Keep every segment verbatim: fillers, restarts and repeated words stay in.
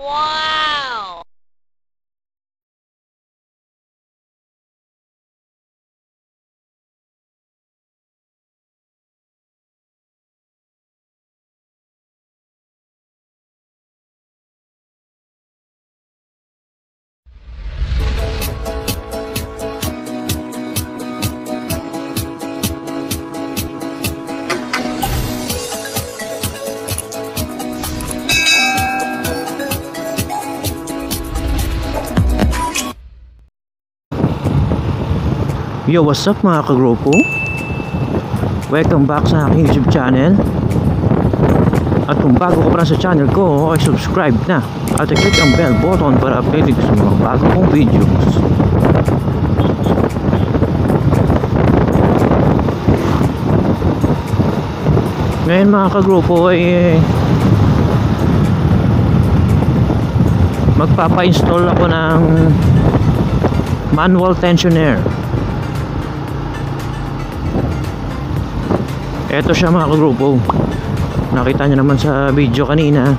Wow! Yo, what's up mga ka-G R O P O? Welcome back sa aking YouTube channel. At kung bago ka pa lang sa channel ko, ay subscribe na at i-click ang bell button para updated sa mga bago kong videos. Ngayon mga ka-G R O P O ay magpapa-install ako ng manual tensioner. Eto siya mga ka-G R O P O. Nakita nyo naman sa video kanina.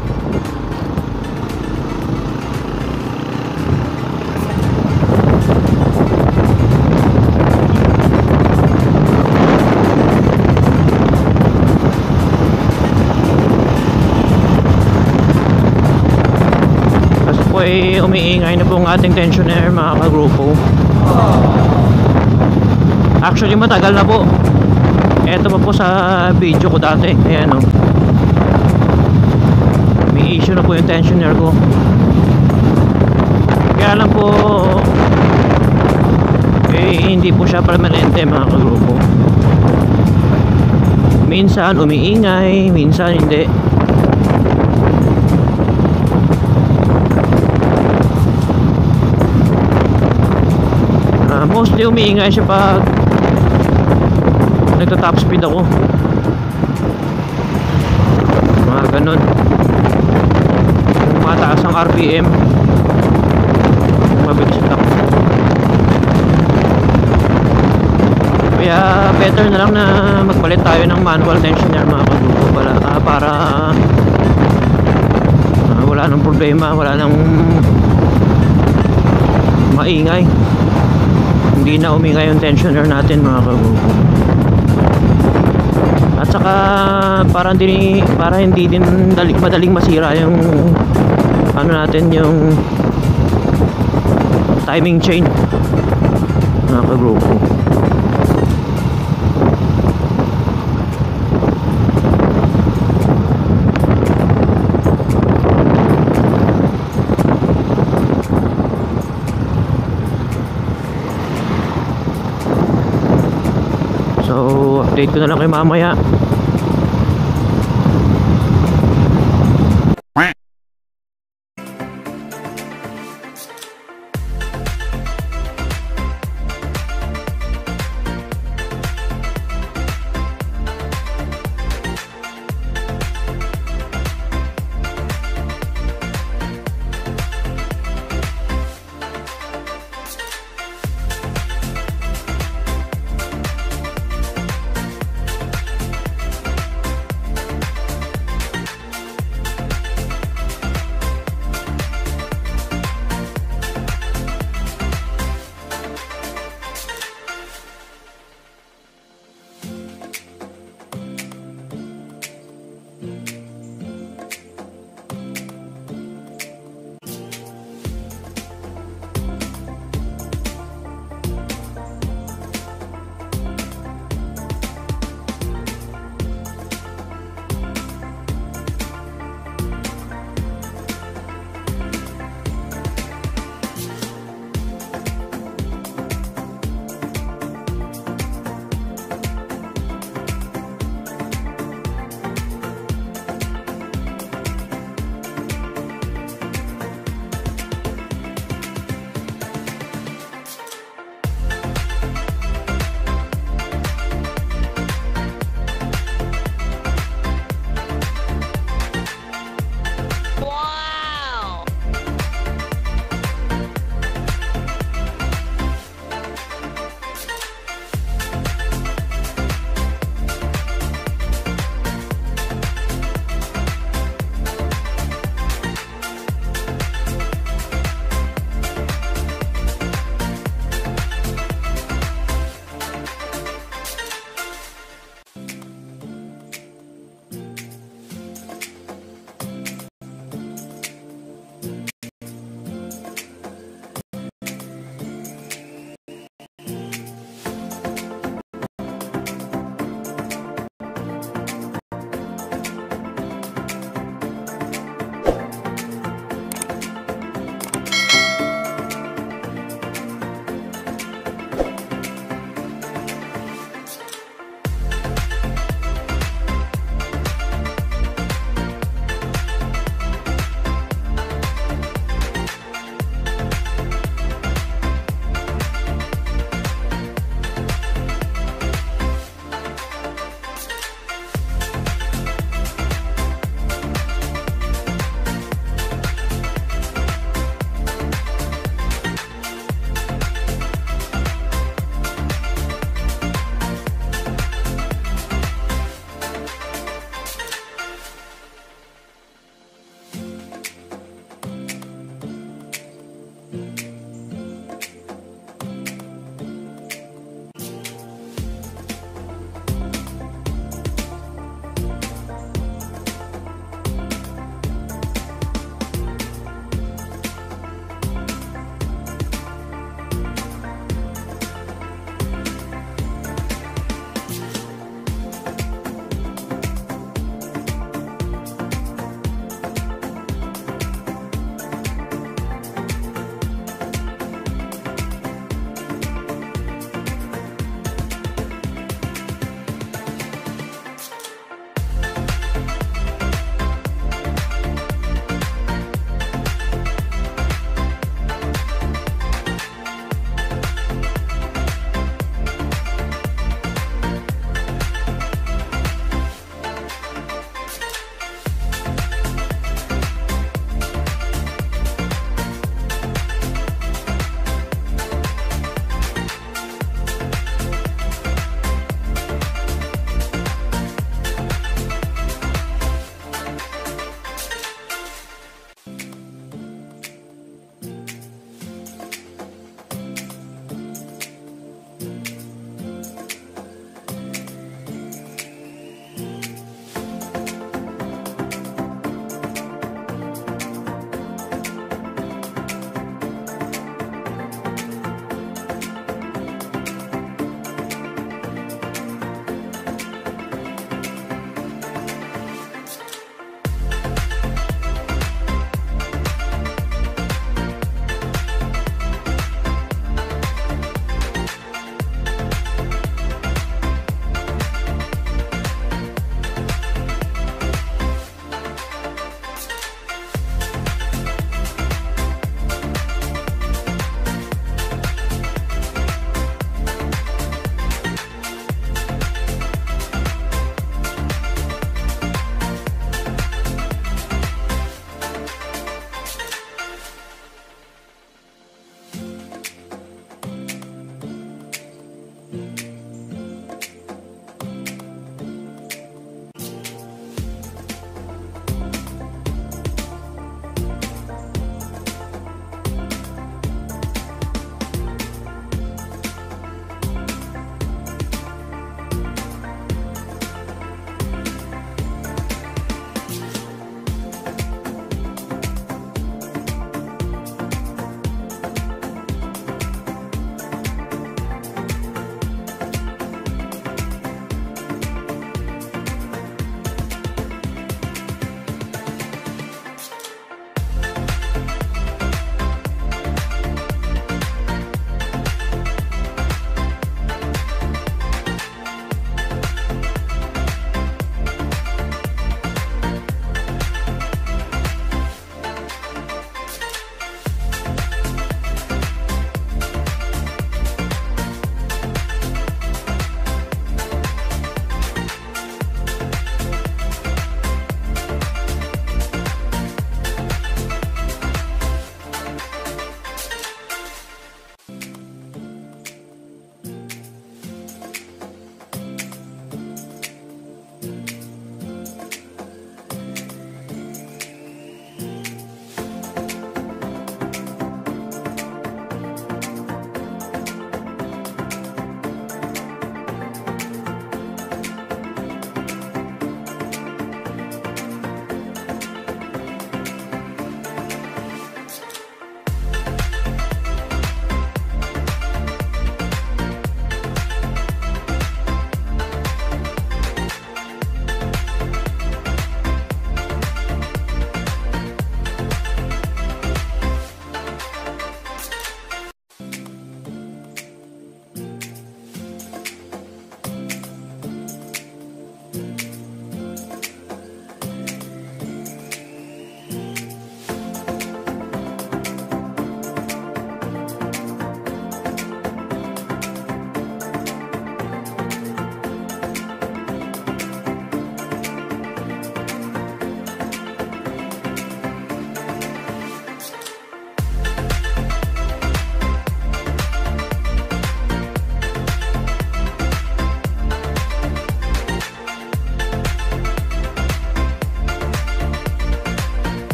Kasi po ay umiingay na po ang ating tensioner mga ka-G R O P O. Actually matagal na po. Eto pa po sa video ko dati. Ayan o, may issue na po yung tensioner ko. Kaya lang po eh hindi po siya permanente mga ka-G R O P O. Minsan umiingay, minsan hindi. uh, Mostly umiingay siya pag nagta-top speed ako, mga ganun. Kung mataas ang R P M, mabilis ako. Kaya better na lang na magpalit tayo ng manual tensioner mga ka-G R O P O para, uh, para uh, wala nang problema, wala nang maingay. Hindi na umingay yung tensioner natin mga ka-G R O P O. At saka para hindi para hindi din dali, madaling masira yung ano natin, yung timing chain mga ka-G R O P O. So update ko na lang kay mamaya.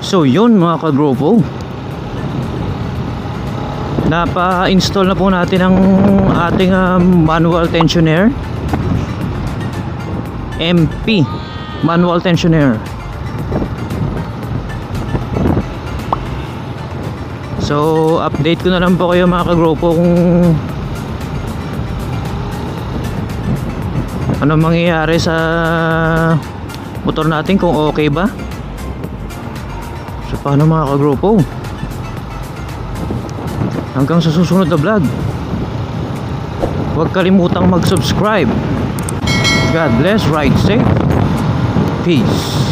So yun mga ka-Gropo, napa-install na po natin ang ating uh, manual tensioner, M P manual tensioner. So update ko na lang po kayo mga ka-Gropo kung ano mangyayari sa motor natin, kung okay ba. So paano mga ka-Gropo, hanggang sa susunod na vlog, huwag kalimutang mag-subscribe. God bless, ride safe, peace.